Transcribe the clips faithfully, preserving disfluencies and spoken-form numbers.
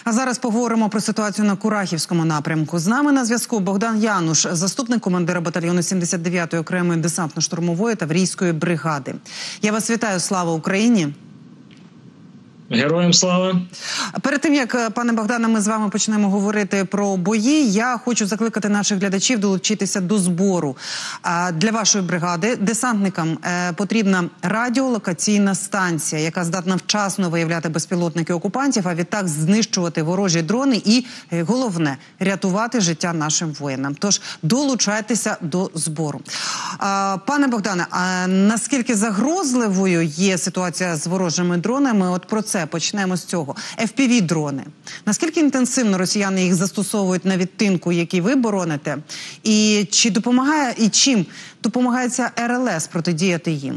А зараз поговоримо про ситуацію на Курахівському напрямку. З нами на зв'язку Богдан Януш, заступник командира батальйону сімдесят дев'ятої окремої десантно-штурмової таврійської бригади. Я вас вітаю, слава Україні! Героям слава! Перед тим, як, пане Богдане, ми з вами почнемо говорити про бої, я хочу закликати наших глядачів долучитися до збору. Для вашої бригади десантникам потрібна радіолокаційна станція, яка здатна вчасно виявляти безпілотники окупантів, а відтак знищувати ворожі дрони і, головне, рятувати життя нашим воїнам. Тож долучайтеся до збору. Пане Богдане, а наскільки загрозливою є ситуація з ворожими дронами? От про це почнемо з цього. еф пі ві-дрони. Наскільки інтенсивно росіяни їх застосовують на відтинку, який ви бороните? І чи допомагає, і чим допомагає ця ер ел ес протидіяти їм?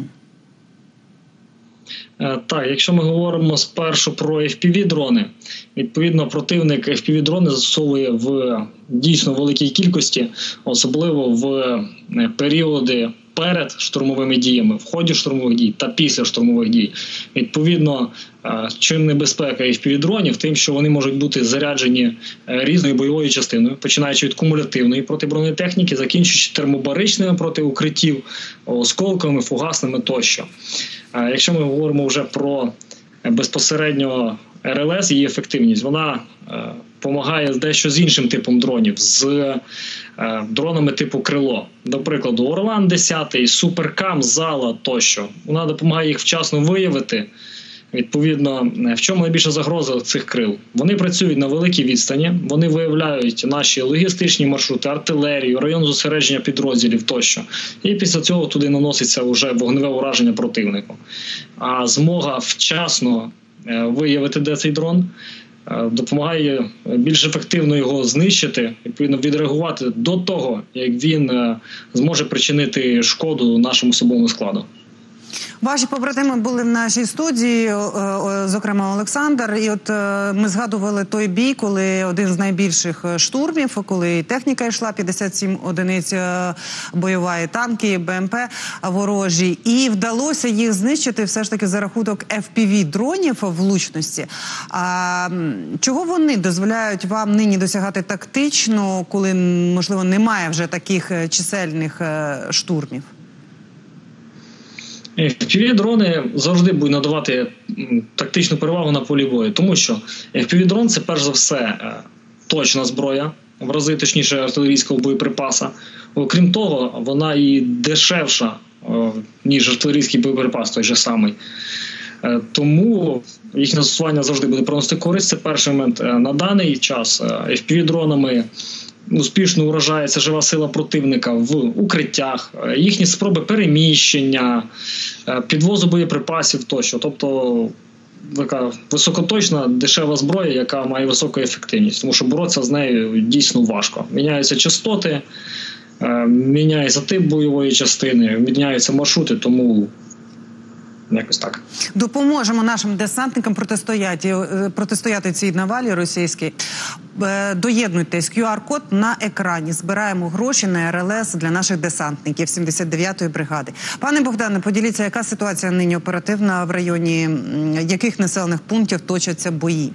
Так, якщо ми говоримо спершу про еф пі ві-дрони, відповідно противник еф пі ві-дрони застосовує в дійсно великій кількості, особливо в періоди перед штурмовими діями, в ході штурмових дій та після штурмових дій. Відповідно, чим небезпека еф пі ві-дронів, тим, що вони можуть бути заряджені різною бойовою частиною, починаючи від кумулятивної протибронетехніки, закінчуючи термобаричними проти укриттів, осколковими, фугасними тощо. Якщо ми говоримо вже про безпосередньо ер ел ес, її ефективність, вона допомагає дещо з іншим типом дронів, з е, дронами типу «Крило». До прикладу, «Орлан десять», «Суперкам», «Зала» тощо. Вона допомагає їх вчасно виявити. Відповідно, в чому найбільша загроза цих крил? Вони працюють на великій відстані, вони виявляють наші логістичні маршрути, артилерію, район зосередження підрозділів тощо. І після цього туди наноситься вже вогневе ураження противнику. А змога вчасно е, виявити, де цей дрон, допомагає більш ефективно його знищити, відповідно відреагувати до того, як він зможе причинити шкоду нашому особовому складу. Ваші побратими були в нашій студії, зокрема Олександр, і от ми згадували той бій, коли один з найбільших штурмів, коли техніка йшла, п'ятдесят сім одиниць бойова, і танки, і БМП ворожі, і вдалося їх знищити все ж таки за рахунок еф пі ві-дронів влучності. А чого вони дозволяють вам нині досягати тактично, коли, можливо, немає вже таких чисельних штурмів? еф пі ві-дрони завжди будуть надавати тактичну перевагу на полі бою, тому що еф пі ві-дрон – це перш за все точна зброя, в рази точніше артилерійського боєприпаса. Окрім того, вона і дешевша, ніж артилерійський боєприпас той же самий. Тому їхнє застосування завжди буде приносити користь. Це перший момент. На даний час еф пі ві-дронами успішно уражається жива сила противника в укриттях, їхні спроби переміщення, підвозу боєприпасів тощо. Тобто така високоточна, дешева зброя, яка має високу ефективність, тому що боротися з нею дійсно важко. Міняються частоти, міняється тип бойової частини, міняються маршрути, тому якось так. Допоможемо нашим десантникам протистояти, протистояти цій навалі російській. Доєднуйтесь, ку ар-код на екрані. Збираємо гроші на ер ел ес для наших десантників сімдесят дев'ятої бригади. Пане Богдане, поділіться, яка ситуація нині оперативна в районі яких населених пунктів точаться бої?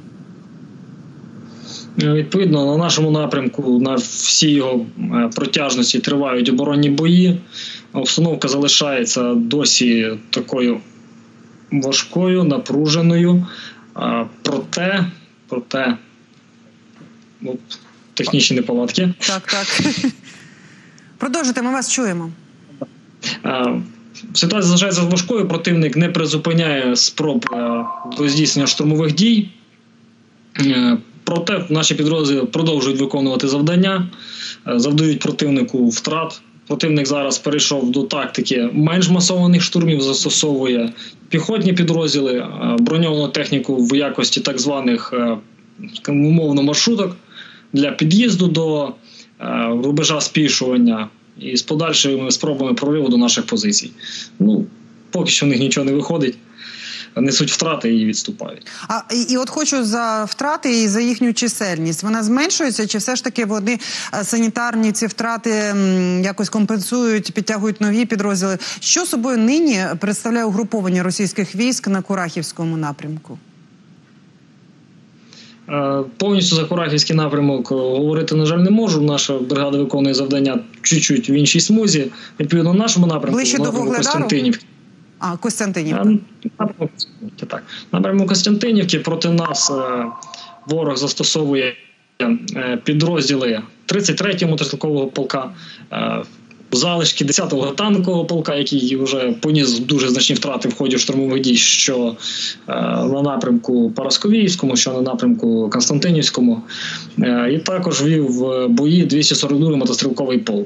Відповідно, на нашому напрямку, на всій його протяжності тривають оборонні бої. Обстановка залишається досі такою важкою, напруженою. Проте, проте, ну, технічні неполадки. Так, так. Продовжуйте, ми вас чуємо. Ситуація залишається важкою, противник не призупиняє спроб до здійснення штурмових дій. Проте наші підрозділи продовжують виконувати завдання, завдають противнику втрат. Противник зараз перейшов до тактики менш масованих штурмів, застосовує піхотні підрозділи, броньовану техніку в якості так званих умовно маршруток для під'їзду до рубежа спішування і з подальшими спробами прориву до наших позицій. Ну, поки що в них нічого не виходить. Несуть втрати і відступають. А і, і от хочу за втрати і за їхню чисельність. Вона зменшується, чи все ж таки вони санітарні ці втрати м, якось компенсують, підтягують нові підрозділи? Що собою нині представляє угруповання російських військ на Курахівському напрямку? Повністю за Курахівський напрямок говорити, на жаль, не можу. Наша бригада виконує завдання чуть-чуть в іншій смузі. Відповідно, в нашому напрямку, ближче до Вугледару? Костянтинівки. А, Костянтинівка. Так. Напрямок Костянтинівки проти нас ворог застосовує підрозділи тридцять третього мотострілкового полка, залишки десятого танкового полка, який вже поніс дуже значні втрати в ході штурмових дій, що е, на напрямку Парасковіївському, що на напрямку Константинівському. Е, і також вів бої двісті сорок другий мотострілковий полк.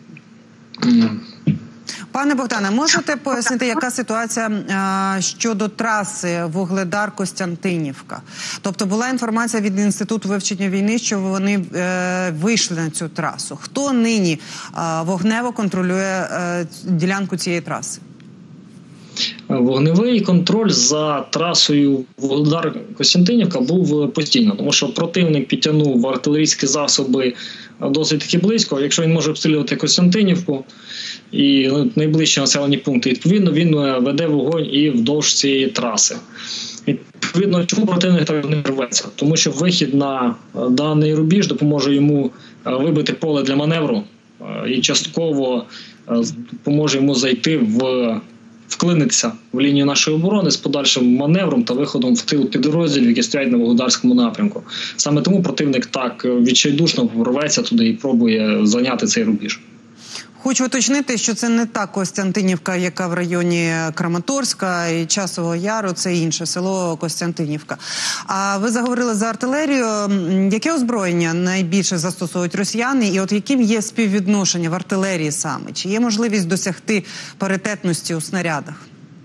Пане Богдане, можете пояснити, яка ситуація а, щодо траси Вугледар-Костянтинівка? Тобто була інформація від Інституту вивчення війни, що вони е, вийшли на цю трасу. Хто нині е, вогнево контролює е, ділянку цієї траси? Вогневий контроль за трасою Вугледар-Костянтинівка був постійно, тому що противник підтягнув артилерійські засоби досить таки близько. Якщо він може обстрілювати Костянтинівку і найближчі населені пункти, відповідно він веде вогонь і вдовж цієї траси. Відповідно, чому противник так не рветься? Тому що вихід на даний рубіж допоможе йому вибити поле для маневру і частково допоможе йому зайти в вклинитися в лінію нашої оборони з подальшим маневром та виходом в тил підрозділів, які стоять на Вугледарському напрямку. Саме тому противник так відчайдушно рветься туди і пробує зайняти цей рубіж. Хочу уточнити, що це не та Костянтинівка, яка в районі Краматорська і Часового Яру, це інше село Костянтинівка. А ви заговорили за артилерію. Яке озброєння найбільше застосовують росіяни і от яким є співвідношення в артилерії саме? Чи є можливість досягти паритетності у снарядах?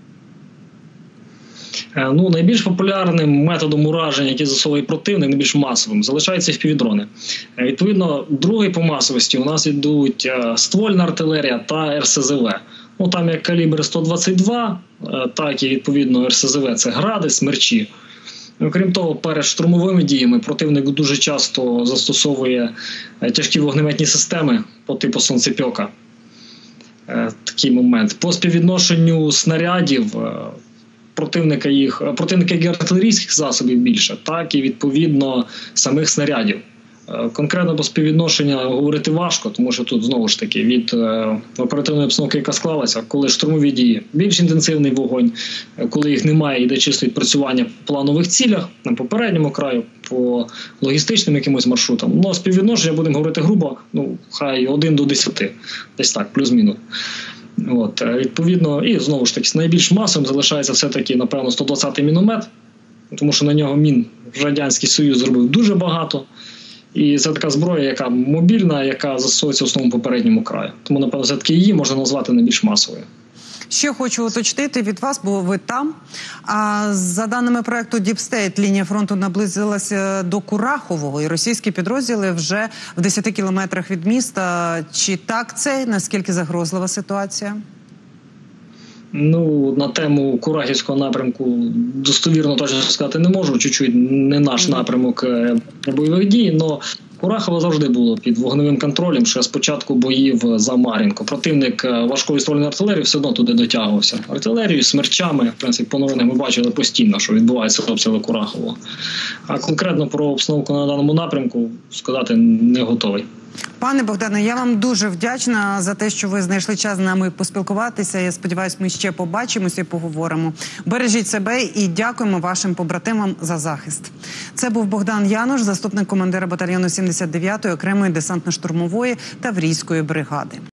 Ну, найбільш популярним методом ураження, який застосовує противник, найбільш масовим, залишаються впівдрони. Відповідно, другий по масовості у нас йдуть ствольна артилерія та ер ес зе ве. Ну, там як калібр сто двадцять два, так і, відповідно, ер ес зе ве – це гради, смерчі. Окрім того, перед штурмовими діями противник дуже часто застосовує тяжкі вогнеметні системи по типу сонцепьока. Такий момент. По співвідношенню снарядів противника їх, противника як артилерійських засобів більше, так і, відповідно, самих снарядів. Конкретно по співвідношенню говорити важко, тому що тут, знову ж таки, від е, оперативної обстановки, яка склалася, коли штурмові дії, більш інтенсивний вогонь, коли їх немає, йде чисто відпрацювання по планових цілях, на попередньому краю, по логістичним якимось маршрутам. Ну, співвідношення, будемо говорити грубо, ну, хай один до десяти, десь так, плюс-мінус. От, відповідно, і знову ж таки, найбільш масовим залишається все-таки, напевно, сто двадцятий міномет, тому що на нього мін Радянський Союз зробив дуже багато. І це така зброя, яка мобільна, яка застосовується в основному попередньому краю. Тому, напевно, все-таки її можна назвати найбільш масовою. Ще хочу уточнити від вас, бо ви там. А за даними проекту Deep State, лінія фронту наблизилася до Курахового, і російські підрозділи вже в десяти кілометрах від міста. Чи так це? Наскільки загрозлива ситуація? Ну, на тему Курахівського напрямку достовірно точно сказати не можу. Чуть-чуть не наш напрямок бойових дій, але Курахово завжди було під вогневим контролем, ще з початку боїв за Мар'їнку. Противник важкої ствольної артилерії все одно туди дотягувався. Артилерією, смерчами, в принципі, по новинах ми бачили постійно, що відбувається обстріли Курахового. А конкретно про обстановку на даному напрямку сказати не готовий. Пане Богдане, я вам дуже вдячна за те, що ви знайшли час з нами поспілкуватися. Я сподіваюся, ми ще побачимося і поговоримо. Бережіть себе і дякуємо вашим побратимам за захист. Це був Богдан Януш, заступник командира батальйону сімдесят дев'ятої окремої десантно-штурмової таврійської бригади.